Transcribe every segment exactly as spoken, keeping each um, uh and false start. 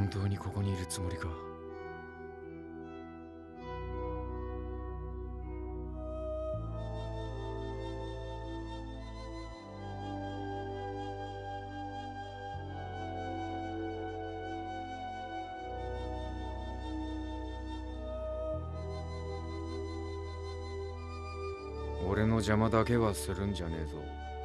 本当にここにいるつもりか？俺の邪魔だけはするんじゃねえぞ。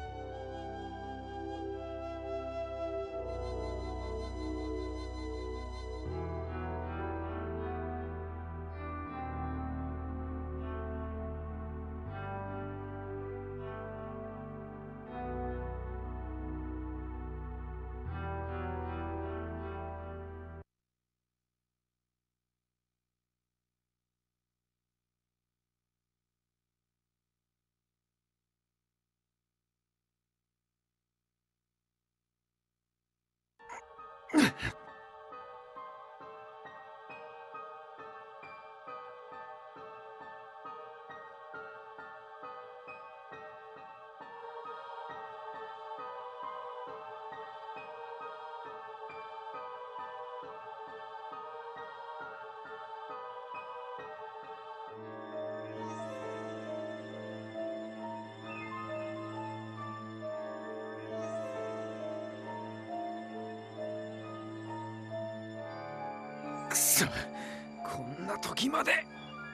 くそ、こんな時まで。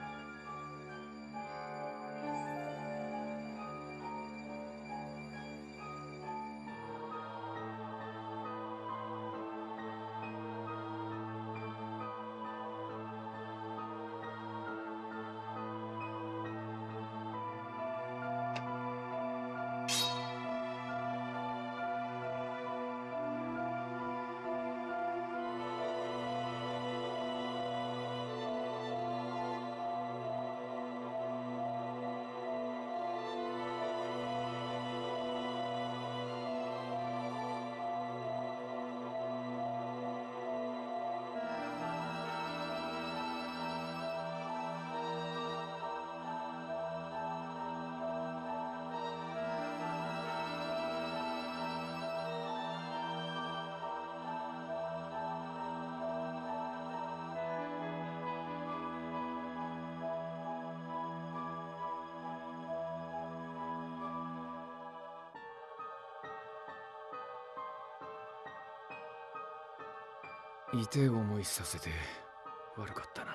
痛え思いさせて悪かったな。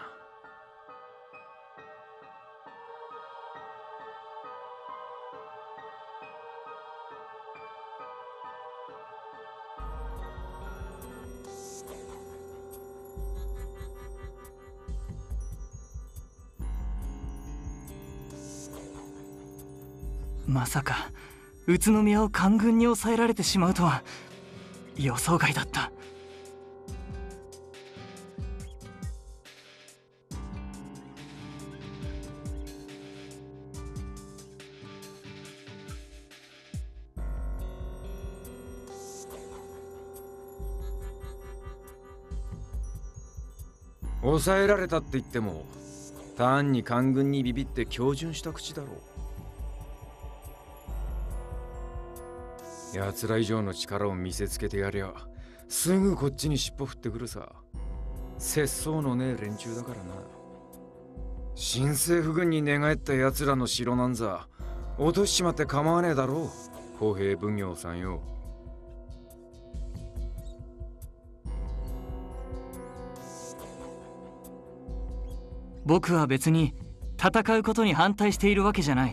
まさか宇都宮を官軍に抑えられてしまうとは予想外だった。 抑えられたって言っても単に官軍にビビって恭順した口だろう。奴ら以上の力を見せつけてやりゃすぐこっちに尻尾振ってくるさ。節操のねえ連中だからな。新政府軍に寝返った奴らの城なんざ落としちまって構わねえだろう、公平奉行さんよ。 僕は別に戦うことに反対しているわけじゃない。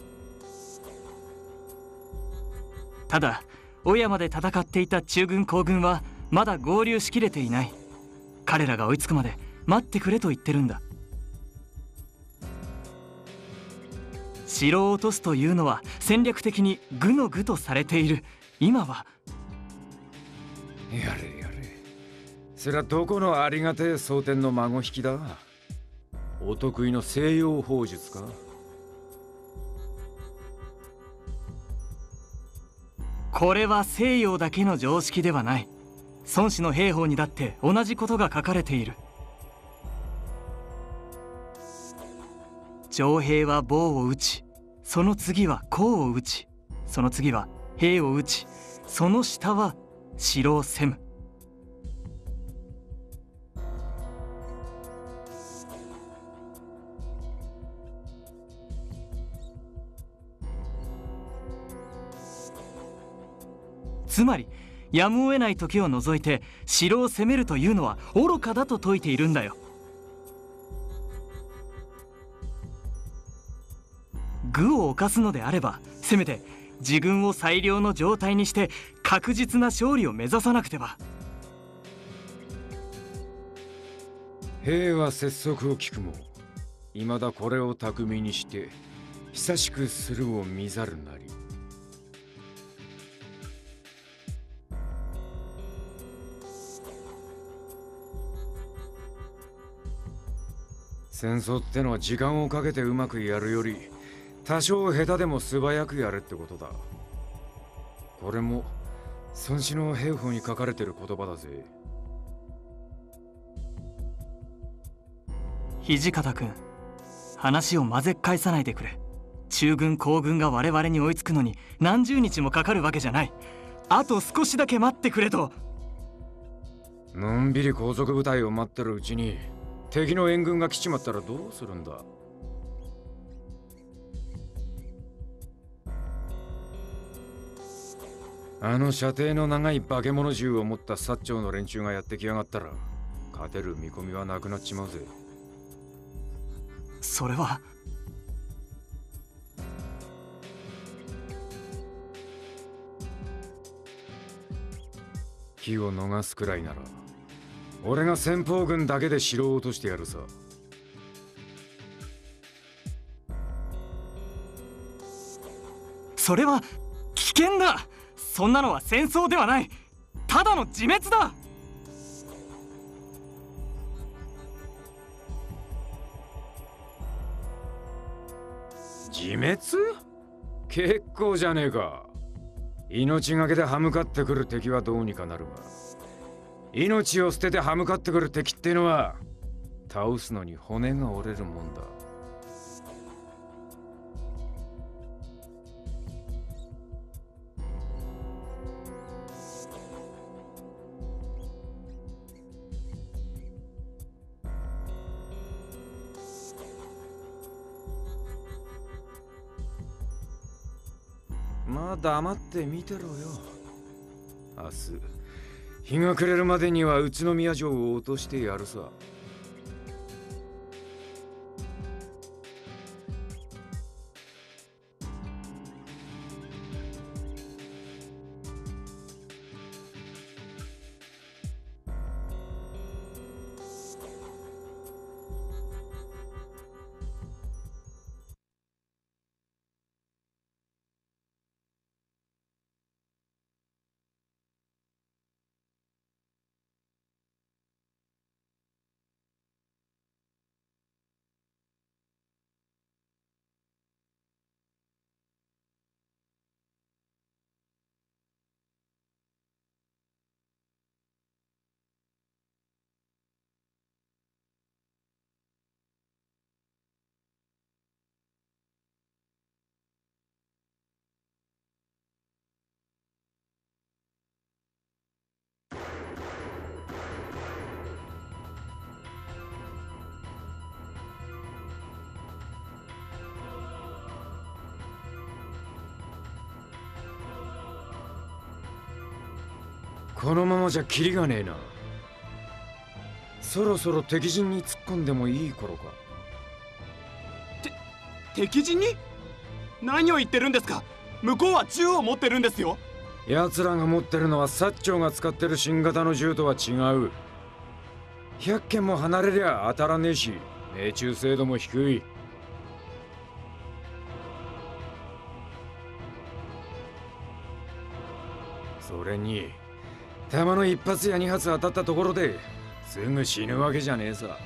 ただ小山で戦っていた中軍皇軍はまだ合流しきれていない。彼らが追いつくまで待ってくれと言ってるんだ。城を落とすというのは戦略的に愚の愚とされている。今はやれやれ、そりゃどこのありがてえ蒼天の孫引きだ。お得意の西洋砲術か？ これは西洋だけの常識ではない。孫子の兵法にだって同じことが書かれている。徴兵は棒を打ち、その次は甲を打ち、その次は兵を打ち、その下は城を攻む。 つまりやむを得ない時を除いて城を攻めるというのは愚かだと説いているんだよ。愚を犯すのであればせめて自軍を最良の状態にして確実な勝利を目指さなくては。 兵は拙速を聞くも未だこれを巧みにして久しくするを見ざるなり。戦争ってのは時間をかけてうまくやるより多少下手でも素早くやれってことだ。これも孫子の兵法に書かれてる言葉だぜ。 土方君、話を混ぜっ返さないでくれ。中軍後軍が我々に追いつくのに何十日もかかるわけじゃない。あと少しだけ待ってくれと。 のんびり後続部隊を待ってるうちに敵の援軍が来ちまったらどうするんだ。あの射程の長い化け物銃を持った薩長の連中がやってきやがったら勝てる見込みはなくなっちまうぜ。 それは機を逃すくらいなら俺が先鋒軍だけで城を落としてやるさ。 それは危険だ。そんなのは戦争ではない、ただの自滅だ。 自滅？結構じゃねえか。命がけで歯向かってくる敵はどうにかなるが、命を捨てて歯向かってくる敵ってのは倒すのに骨が折れるもんだ。まあ黙って見てろよ。明日日が暮れるまでには宇都宮城を落としてやるさ。このままじゃキリがねえな。そろそろ敵陣に突っ込んでもいい頃か。 て敵陣に？何を言ってるんですか。向こうは銃を持ってるんですよ。 奴らが持ってるのは薩長が使ってる新型の銃とは違う。ひゃっけんも離れりゃ当たらねえし、命中精度も低い。それに弾の一発や二発当たったところですぐ死ぬわけじゃねえさ。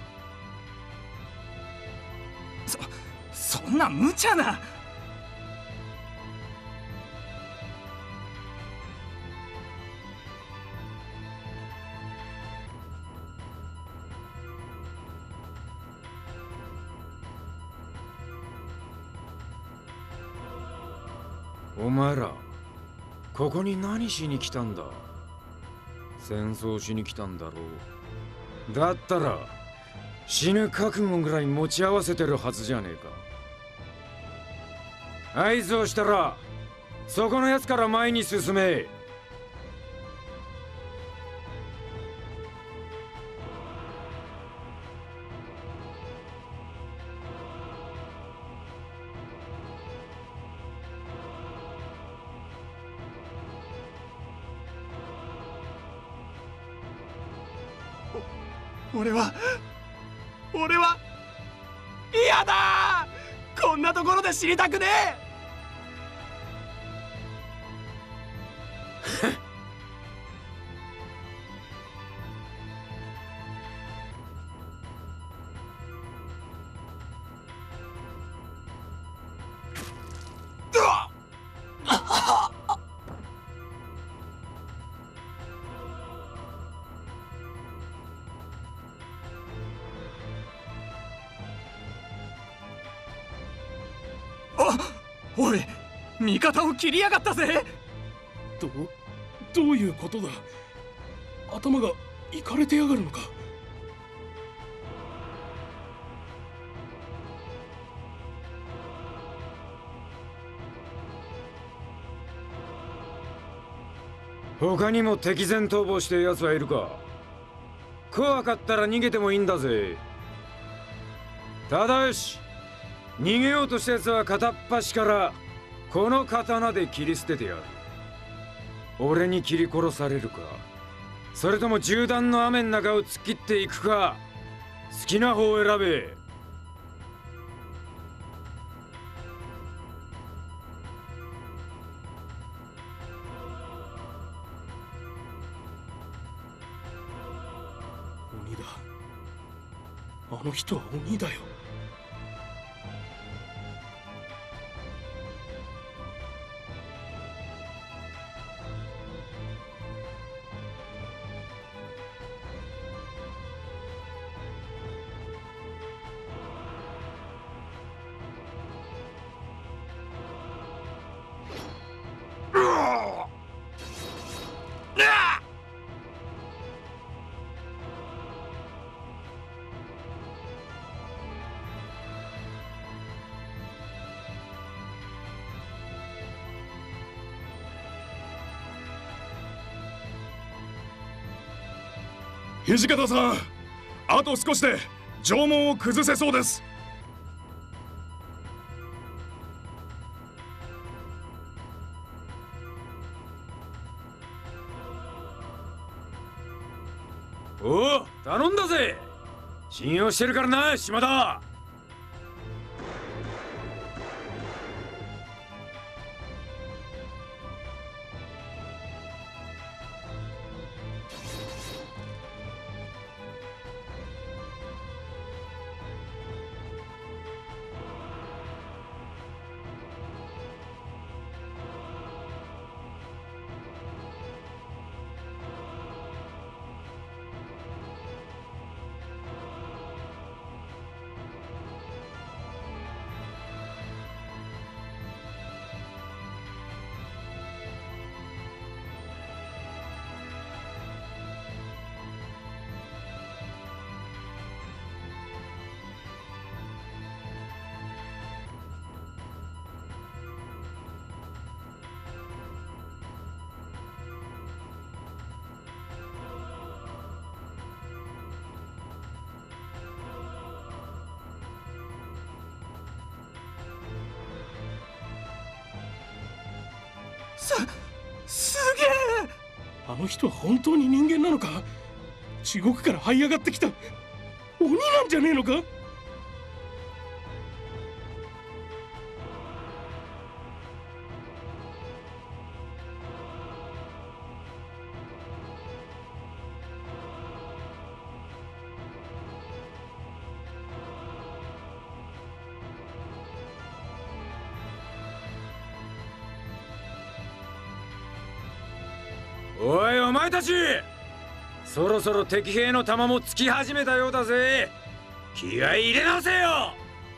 そそんな無茶な。 お前らここに何しに来たんだ。戦争しに来たんだろう。だったら死ぬ覚悟ぐらい持ち合わせてるはずじゃねえか。合図をしたらそこのやつから前に進め。 俺は俺は嫌だ。こんなところで死にたくねえ。 おい、味方を切りやがったぜ。 どどういうことだ。頭がいかれてやがるのか。 他にも敵前逃亡してる奴はいるか。怖かったら逃げてもいいんだぜ。ただよし、逃げようとした奴は片っ端からこの刀で切り捨ててやる。俺に切り殺されるか、それとも銃弾の雨の中を突っ切っていくか、好きな方を選べ。 鬼だ。あの人は鬼だよ。 土方さん、あと少しで城門を崩せそうです。 おお、頼んだぜ。信用してるからな、島田。 す、すげえ。 あの人は本当に人間なのか。地獄から這い上がってきた鬼なんじゃねえのか。 おい、お前たち、そろそろ敵兵の弾もつき始めたようだぜ。気合い入れ直せよ。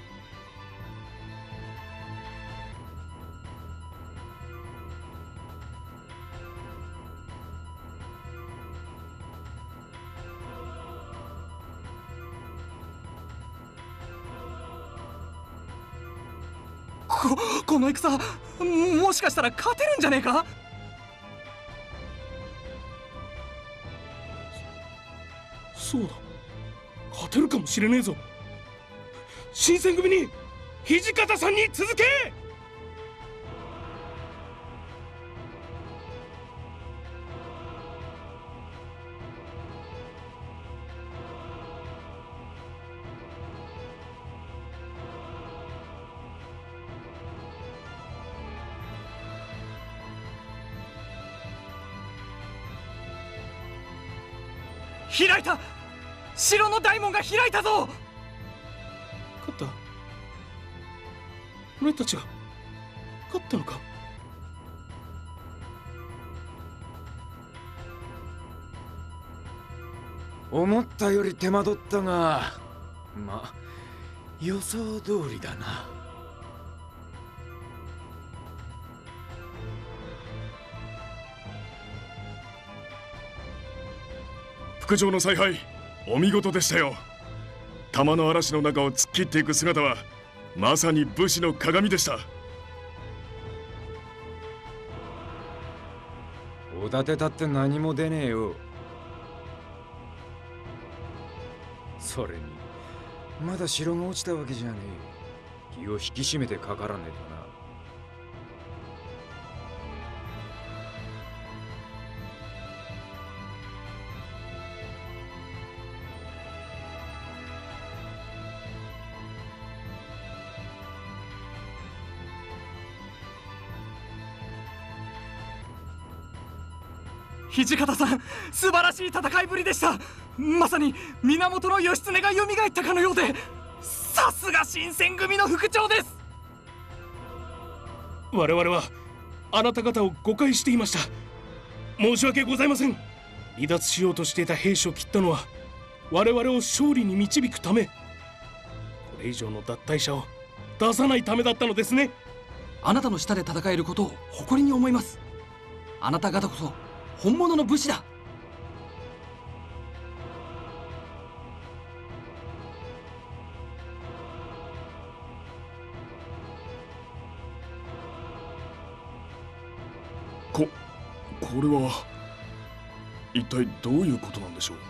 ここの戦、もしかしたら勝てるんじゃねえか。 そうだ、勝てるかもしれねえぞ。新選組に土方さんに続け。 開いた。城の大門が開いたぞ。 勝った。俺たちが勝ったのか。 思ったより手間取ったが、まあ予想通りだな。 副長の采配、お見事でしたよ。弾の嵐の中を突っ切っていく姿はまさに武士の鏡でした。 おだてたって何も出ねえよ。それにまだ城が落ちたわけじゃねえ。気を引き締めてかからねえとな。 土方さん、素晴らしい戦いぶりでした。まさに源義経が蘇ったかのようで、さすが新選組の副長です。 我々はあなた方を誤解していました。申し訳ございません。離脱しようとしていた兵士を切ったのは我々を勝利に導くため、これ以上の脱退者を出さないためだったのですね。 あなたの下で戦えることを誇りに思います。あなた方こそ本物の武士だ。 こ、これは一体どういうことなんでしょう。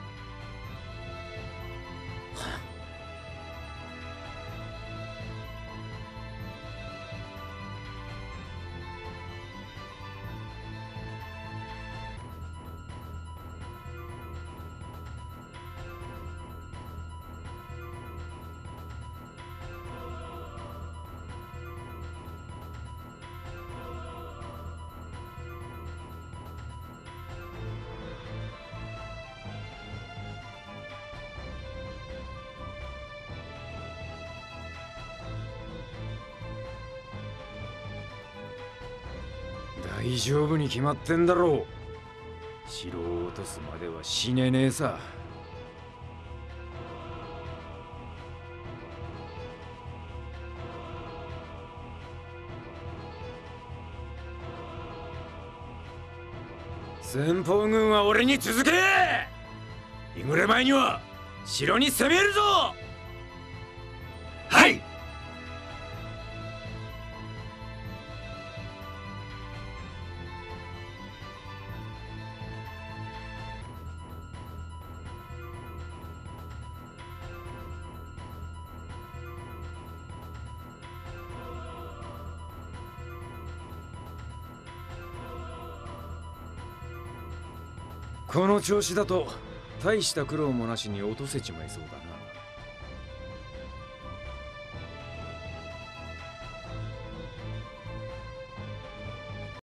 大丈夫に決まってんだろう。城を落とすまでは死ねねえさ。先鋒軍は俺に続け。日暮れ前には城に攻めるぞ。 はい。 この調子だと大した苦労もなしに落とせちまいそうだな。